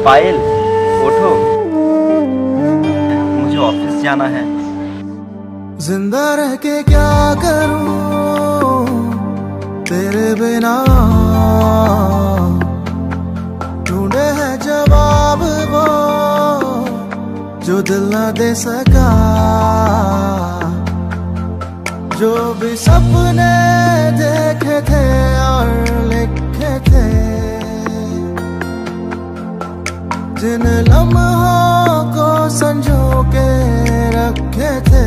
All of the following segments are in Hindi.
पायल, उठो, मुझे ऑफिस जाना है। जिंदा रह के क्या करूं तेरे बिना, ढूंढे है जवाब वो जो दिल न दे सका। जो भी सपने देखे थे और लिखे थे, जिन लम्हों को संजो के रखे थे,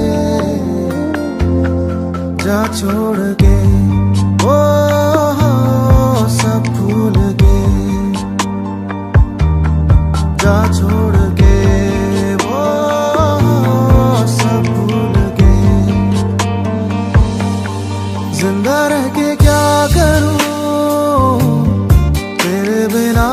जा छोड़ के वो सब भूल के, जा छोड़ के वो सब भूल के। जिंदा रह के क्या करूं तेरे बिना,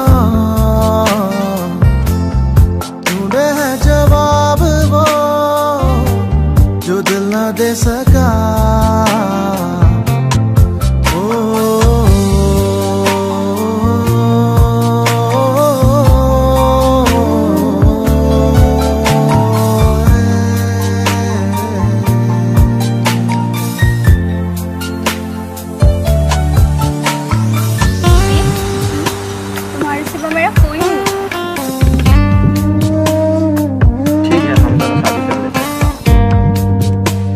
ढूंढे है जवाब वो जो दिल न दे सका। तुम्हारे सिवा मेरा कोई नहीं। ठीक है, हम दोनों शादी कर लेते हैं।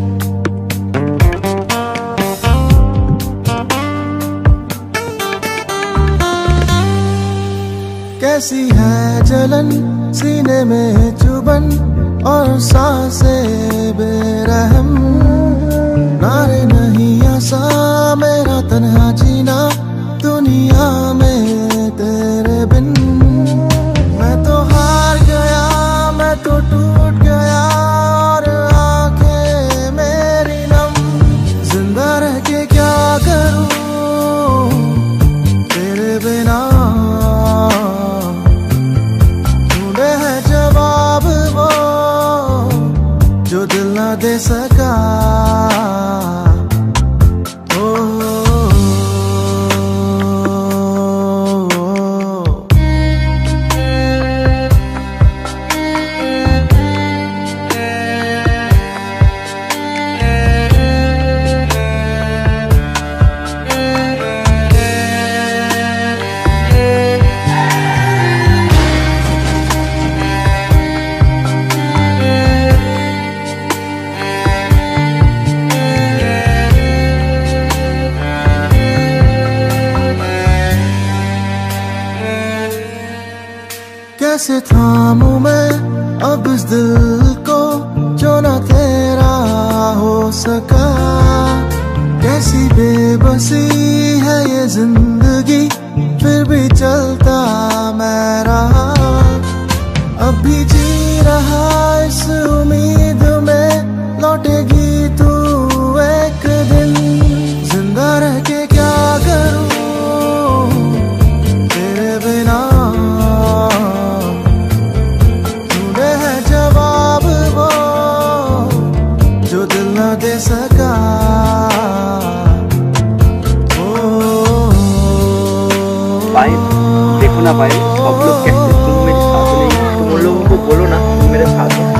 कैसी है जलन सीने में चुभन और सांसें बेरहम, नारे नहीं आसा मेरा तन्हा जीना दुनिया में तेरे बिन। मैं तो हार गया, मैं तो टूट गया और आंखें मेरी नम। जिंदा रह के क्या करूं तेरे बिना, ढूंढे है जवाब वो जो दिल न दे सका। कैसे थामूं मैं अब इस दिल को जो न तेरा हो सका। कैसी बेबसी है ये जिंदगी फिर भी चलता मैं रहा। अब भी जी रहा इस उम्मीद में लौटेगी तू एक दिन। जिंदा रह के क्या करूं तेरे बिना, दे सका। पायल, देखो ना पायल, सब लोग कहते तुम मेरे साथ नहीं, तुम उन लोगों को बोलो ना तुम मेरे साथ हो।